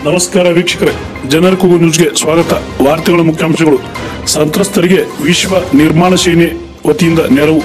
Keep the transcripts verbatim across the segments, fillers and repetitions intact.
ನಮಸ್ಕಾರ ವೀಕ್ಷಕರೇ, ಜನರ ಕೂಗು ನ್ಯೂಸ್ಗೆ ಸ್ವಾಗತ. ವಾರ್ತೆಗಳ ಮುಖ್ಯಾಂಶಗಳು. ಸಂತ್ರಸ್ತರಿಗೆ ವಿಶ್ವ ನಿರ್ಮಾಣ ಸೇನೆ ವತಿಯಿಂದ ನೆರವು.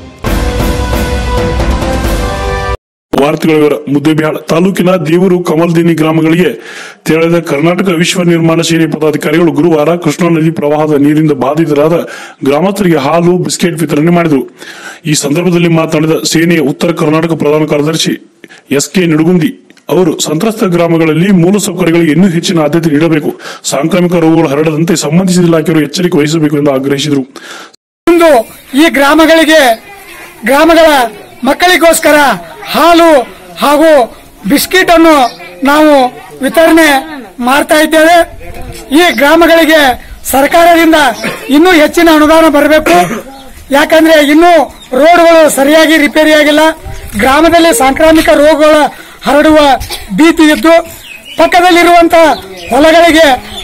ವಾರ್ತೆಗಳ ವಿವರ. ಮುದ್ದೇಬಿಹಾಳ ತಾಲೂಕಿನ ದೇವರು ಕಮಲ್ದಿನಿ ಗ್ರಾಮಗಳಿಗೆ ತೆರಳಿದ ಕರ್ನಾಟಕ ವಿಶ್ವ ನಿರ್ಮಾಣ ಸೇನೆ ಪದಾಧಿಕಾರಿಗಳು ಗುರುವಾರ ಕೃಷ್ಣಾ ನದಿ ಪ್ರವಾಹದ ನೀರಿನಿಂದ ಬಾಧಿತರಾದ ಗ್ರಾಮಸ್ಥರಿಗೆ ಹಾಲು, ಬಿಸ್ಕೆಟ್ ವಿತರಣೆ ಮಾಡಿದರು. ಈ ಸಂದರ್ಭದಲ್ಲಿ ಮಾತನಾಡಿದ ಸೇನೆಯ ಉತ್ತರ ಕರ್ನಾಟಕ ಪ್ರಧಾನ ಕಾರ್ಯದರ್ಶಿ ಎಸ್ ಕೆ ನಿಡುಗುಂದಿ ಅವರು ಸಂತ್ರಸ್ತ ಗ್ರಾಮಗಳಲ್ಲಿ ಮೂಲಸೌಕರ್ಯಗಳಿಗೆ ಇನ್ನೂ ಹೆಚ್ಚಿನ ಆದ್ಯತೆ ನೀಡಬೇಕು, ಸಾಂಕ್ರಾಮಿಕ ರೋಗಗಳು ಹರಡದಂತೆ ಸಂಬಂಧಿಸಿದ ಇಲಾಖೆಯವರು ಎಚ್ಚರಿಕೆ ವಹಿಸಬೇಕು ಎಂದು ಆಗ್ರಹಿಸಿದರು. ಇಂದು ಈ ಗ್ರಾಮಗಳಿಗೆ ಗ್ರಾಮಗಳ ಮಕ್ಕಳಿಗೋಸ್ಕರ ಹಾಲು ಹಾಗೂ ಬಿಸ್ಕಿಟ್ ಅನ್ನು ನಾವು ವಿತರಣೆ ಮಾಡ್ತಾ ಇದ್ದೇವೆ. ಈ ಗ್ರಾಮಗಳಿಗೆ ಸರ್ಕಾರದಿಂದ ಇನ್ನೂ ಹೆಚ್ಚಿನ ಅನುದಾನ ಬರಬೇಕು. ಯಾಕಂದ್ರೆ ಇನ್ನೂ ರೋಡ್ಗಳು ಸರಿಯಾಗಿ ರಿಪೇರಿಯಾಗಿಲ್ಲ. ಗ್ರಾಮದಲ್ಲಿ ಸಾಂಕ್ರಾಮಿಕ ರೋಗಗಳ ಹರಡುವ ಭೀತಿ ಇದ್ದು ಪಕ್ಕದಲ್ಲಿರುವಂತಹ ಹೊಲಗಳಿಗೆ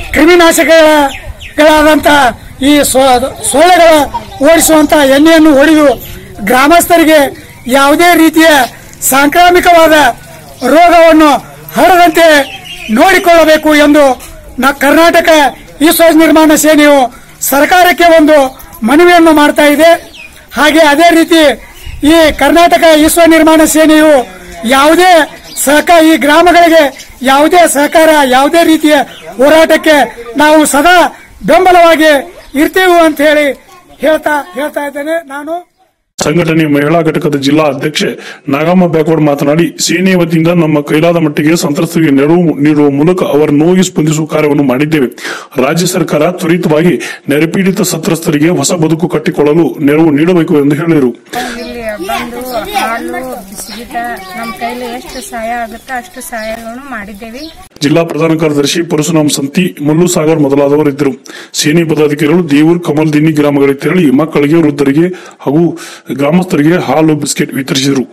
ಕ್ರಿಮಿನಾಶಕಗಳಾದಂತಹ ಈ ಸೊಳ್ಳೆಗಳ ಓಡಿಸುವಂತಹ ಎಣ್ಣೆಯನ್ನು ಹೊಡೆದು ಗ್ರಾಮಸ್ಥರಿಗೆ ಯಾವುದೇ ರೀತಿಯ ಸಾಂಕ್ರಾಮಿಕವಾದ ರೋಗವನ್ನು ಹರಡದಂತೆ ನೋಡಿಕೊಳ್ಳಬೇಕು ಎಂದು ಕರ್ನಾಟಕ ವಿಶ್ವ ನಿರ್ಮಾಣ ಸೇನೆಯು ಸರ್ಕಾರಕ್ಕೆ ಒಂದು ಮನವಿಯನ್ನು ಮಾಡ್ತಾ ಇದೆ. ಹಾಗೆ ಅದೇ ರೀತಿ ಈ ಕರ್ನಾಟಕ ವಿಶ್ವ ನಿರ್ಮಾಣ ಸೇನೆಯು ಯಾವುದೇ ಸಹಕಾರ ಈ ಗ್ರಾಮಗಳಿಗೆ ಯಾವುದೇ ಸಹಕಾರ ಯಾವುದೇ ರೀತಿಯ ಹೋರಾಟಕ್ಕೆ ನಾವು ಸದಾ ಬೆಂಬಲವಾಗಿ ಇರ್ತೇವೆ ಅಂತ ಹೇಳಿ ಹೇಳ್ತಾ ಹೇಳ್ತಾ ಇದ್ದೇನೆ. ನಾನು ಸಂಘಟನೆಯ ಮಹಿಳಾ ಘಟಕದ ಜಿಲ್ಲಾ ಅಧ್ಯಕ್ಷೆ ನಾಗಮ್ಮ ಬ್ಯಾಕ್ವರ್ಡ್ ಮಾತನಾಡಿ, ಸೇನೆಯ ವತಿಯಿಂದ ನಮ್ಮ ಕೈಲಾದ ಮಟ್ಟಿಗೆ ಸಂತ್ರಸ್ತರಿಗೆ ನೆರವು ನೀಡುವ ಮೂಲಕ ಅವರ ನೋವಿಗೆ ಸ್ಪಂದಿಸುವ ಕಾರ್ಯವನ್ನು ಮಾಡಿದ್ದೇವೆ. ರಾಜ್ಯ ಸರ್ಕಾರ ತ್ವರಿತವಾಗಿ ನೆರೆಪೀಡಿತ ಸಂತ್ರಸ್ತರಿಗೆ ಹೊಸ ಬದುಕು ಕಟ್ಟಿಕೊಳ್ಳಲು ನೆರವು ನೀಡಬೇಕು ಎಂದು ಹೇಳಿದರು. ಬಂದು ಹಾಲು, ಬಿಸ್ಕಿಟ ನಮ್ಮ ಕೈಲಿ ಎಷ್ಟು ಸಹಾಯ ಆಗುತ್ತೋ ಅಷ್ಟು ಸಹಾಯಗಳನ್ನು ಮಾಡಿದ್ದೇವೆ. ಜಿಲ್ಲಾ ಪ್ರಧಾನ ಕಾರ್ಯದರ್ಶಿ ಪರಶುರಾಮ್ ಸಂತಿ, ಮಲ್ಲು ಸಾಗರ್ ಮೊದಲಾದವರಿದ್ದರು. ಸೇನೆ ಪದಾಧಿಕಾರಿಗಳು ದೇವೂರ್ ಕಮಲ್ದಿನಿ ಗ್ರಾಮಗಳಿಗೆ ತೆರಳಿ ಮಕ್ಕಳಿಗೆ, ವೃದ್ಧರಿಗೆ ಹಾಗೂ ಗ್ರಾಮಸ್ಥರಿಗೆ ಹಾಲು, ಬಿಸ್ಕೆಟ್ ವಿತರಿಸಿದರು.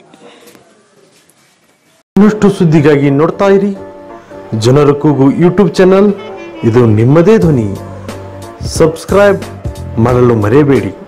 ಇನ್ನಷ್ಟು ಸುದ್ದಿಗಾಗಿ ನೋಡ್ತಾ ಇರಿ ಜನರ ಕೂಗು ಯೂಟ್ಯೂಬ್ ಚಾನಲ್. ಇದು ನಿಮ್ಮದೇ ಧ್ವನಿ. ಸಬ್ಸ್ಕ್ರೈಬ್ ಮಾಡಲು ಮರೆಯಬೇಡಿ.